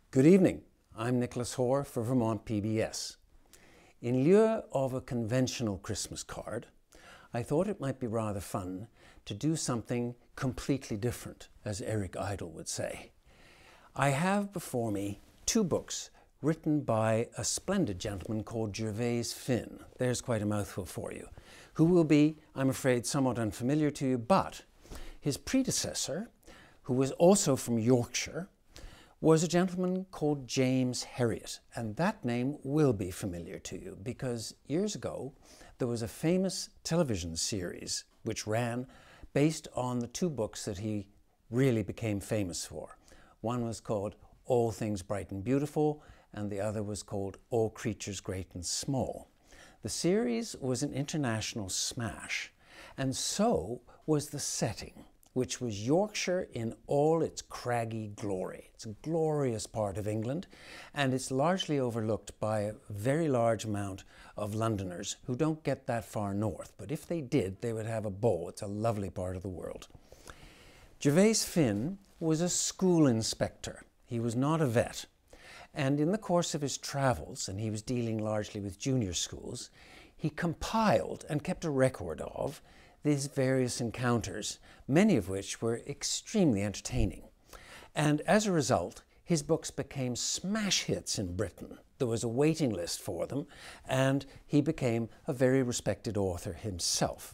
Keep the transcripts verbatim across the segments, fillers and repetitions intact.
Good evening. I'm Nicholas Hoare for Vermont P B S. In lieu of a conventional Christmas card, I thought it might be rather fun to do something completely different, as Eric Idle would say. I have before me two books written by a splendid gentleman called Gervase Phinn. There's quite a mouthful for you. Who will be, I'm afraid, somewhat unfamiliar to you, but his predecessor, who was also from Yorkshire, was a gentleman called James Herriot, and that name will be familiar to you because years ago there was a famous television series which ran based on the two books that he really became famous for. One was called All Things Bright and Beautiful, and the other was called All Creatures Great and Small. The series was an international smash, and so was the setting, which was Yorkshire in all its craggy glory. It's a glorious part of England, and it's largely overlooked by a very large amount of Londoners who don't get that far north. But if they did, they would have a ball. It's a lovely part of the world. Gervase Phinn was a school inspector. He was not a vet. And in the course of his travels, and he was dealing largely with junior schools, he compiled and kept a record of these various encounters, many of which were extremely entertaining. And as a result, his books became smash hits in Britain. There was a waiting list for them, and he became a very respected author himself.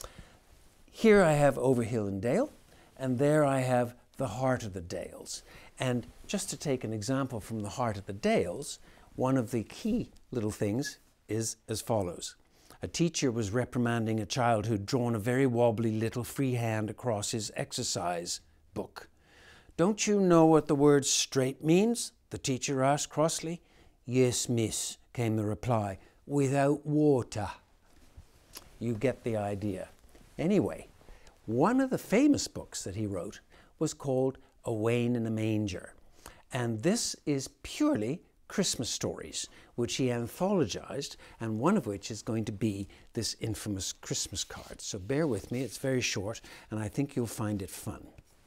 Here I have Over Hill and Dale, and there I have The Heart of the Dales. And just to take an example from The Heart of the Dales, one of the key little things is as follows. A teacher was reprimanding a child who'd drawn a very wobbly little free hand across his exercise book. "Don't you know what the word straight means?" the teacher asked crossly. "Yes, miss," came the reply, "without water." You get the idea. Anyway, one of the famous books that he wrote was called A Wain in a Manger. And this is purely Christmas stories, which he anthologized, and one of which is going to be this infamous Christmas card. So bear with me, it's very short, and I think you'll find it fun.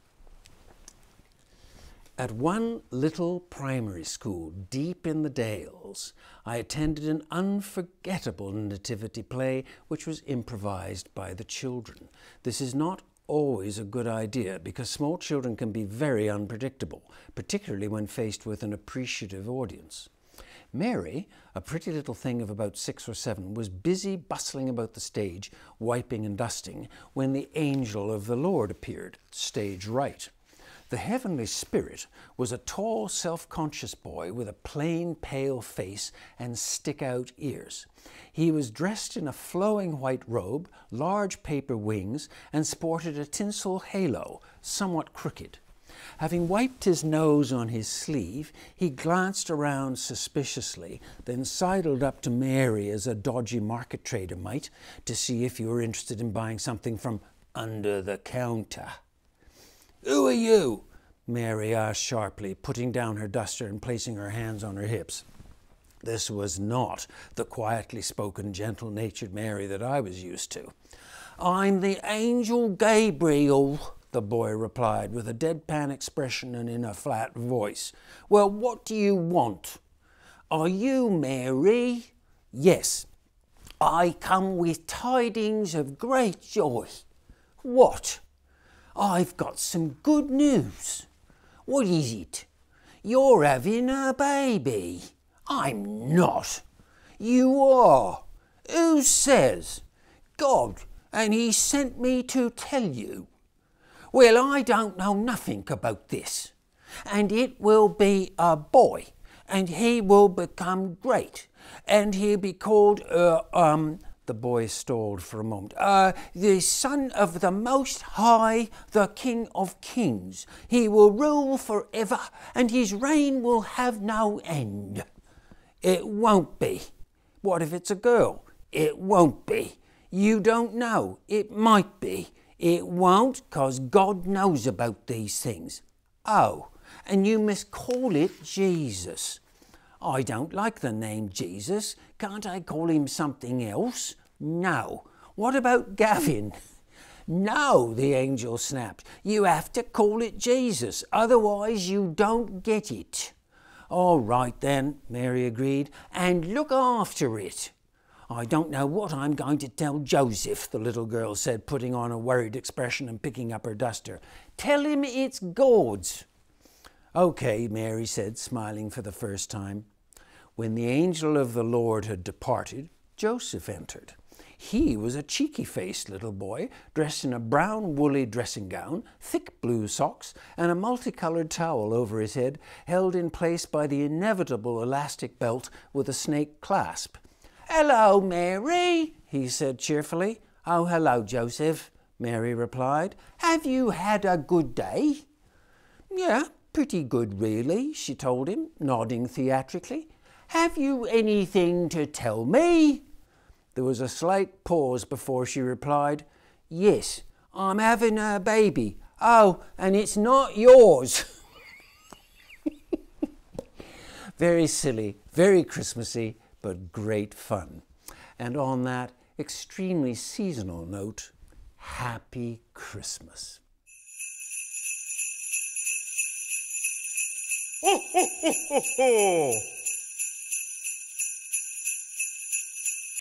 At one little primary school deep in the Dales, I attended an unforgettable nativity play which was improvised by the children. This is not always a good idea because small children can be very unpredictable, particularly when faced with an appreciative audience. Mary, a pretty little thing of about six or seven, was busy bustling about the stage, wiping and dusting, when the angel of the Lord appeared, stage right. The heavenly spirit was a tall, self-conscious boy with a plain, pale face and stick-out ears. He was dressed in a flowing white robe, large paper wings, and sported a tinsel halo, somewhat crooked. Having wiped his nose on his sleeve, he glanced around suspiciously, then sidled up to Mary as a dodgy market trader might, to see if you were interested in buying something from under the counter. "Who are you?" Mary asked sharply, putting down her duster and placing her hands on her hips. This was not the quietly spoken, gentle-natured Mary that I was used to. "I'm the angel Gabriel," the boy replied with a deadpan expression and in a flat voice. "Well, what do you want?" "Are you Mary?" "Yes." "I come with tidings of great joy." "What?" "I've got some good news." "What is it?" "You're having a baby." "I'm not." "You are." "Who says?" "God, and he sent me to tell you." "Well, I don't know nothing about this." "And it will be a boy, and he will become great, and he'll be called, uh, um, the boy stalled for a moment. Uh, the Son of the Most High, the King of Kings. He will rule forever, and his reign will have no end." "It won't be." "What if it's a girl?" "It won't be." "You don't know. It might be." "It won't, 'cause God knows about these things." "Oh, and you must call it Jesus." "I don't like the name Jesus. Can't I call him something else?" "No." "What about Gavin?" "No," the angel snapped. "You have to call it Jesus, otherwise you don't get it." All right then, Mary agreed, and look after it. I don't know what I'm going to tell Joseph, the little girl said, putting on a worried expression and picking up her duster. Tell him it's God's. OK, Mary said, smiling for the first time. When the angel of the Lord had departed, Joseph entered. He was a cheeky-faced little boy, dressed in a brown woolly dressing gown, thick blue socks, and a multicoloured towel over his head, held in place by the inevitable elastic belt with a snake clasp. "Hello, Mary," he said cheerfully. "Oh, hello, Joseph," Mary replied. "Have you had a good day?" "Yeah, pretty good, really," she told him, nodding theatrically. "Have you anything to tell me?" There was a slight pause before she replied, "Yes, I'm having a baby. Oh, and it's not yours." Very silly, very Christmassy, but great fun. And on that extremely seasonal note, Happy Christmas. Ho, ho, ho, ho, ho!